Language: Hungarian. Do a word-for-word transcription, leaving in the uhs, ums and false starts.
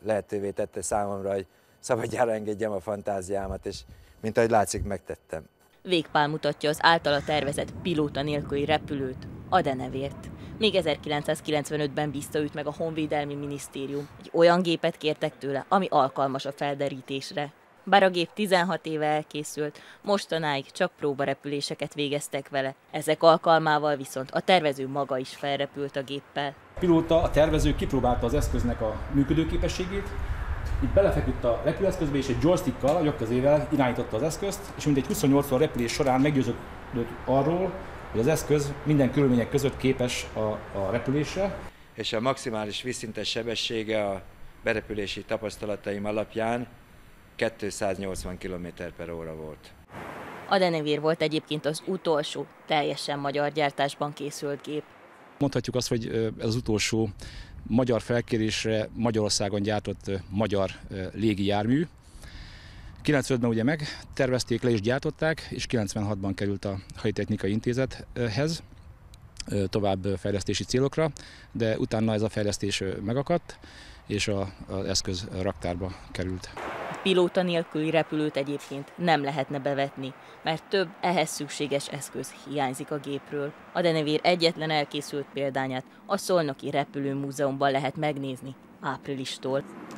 lehetővé tette számomra, hogy szabadjára engedjem a fantáziámat, és mint ahogy látszik, megtettem. Végpál mutatja az általa tervezett pilóta nélküli repülőt, a denevért. Még ezerkilencszázkilencvenötben bízta őt meg a Honvédelmi Minisztérium. Egy olyan gépet kértek tőle, ami alkalmas a felderítésre. Bár a gép tizenhat éve elkészült, mostanáig csak próbarepüléseket végeztek vele. Ezek alkalmával viszont a tervező maga is felrepült a géppel. A pilóta, a tervező kipróbálta az eszköznek a működőképességét, itt belefeküdt a repülőeszközbe, és egy joystickkal, a jobbkezével irányította az eszközt, és mindegy huszonnyolcszor repülés során meggyőződött arról, hogy az eszköz minden körülmények között képes a, a repülésre. És a maximális vízszintes sebessége a berepülési tapasztalataim alapján kétszáznyolcvan kilométer per óra volt. A denevér volt egyébként az utolsó teljesen magyar gyártásban készült gép. Mondhatjuk azt, hogy ez az utolsó magyar felkérésre Magyarországon gyártott magyar légi jármű. kilencvenötben ugye megtervezték, le is gyártották, és kilencvenhatban került a Haditechnikai Intézethez tovább fejlesztési célokra, de utána ez a fejlesztés megakadt, és az eszköz raktárba került. A pilóta nélküli repülőt egyébként nem lehetne bevetni, mert több ehhez szükséges eszköz hiányzik a gépről. A denevér egyetlen elkészült példányát a Szolnoki Repülőmúzeumban lehet megnézni áprilistól.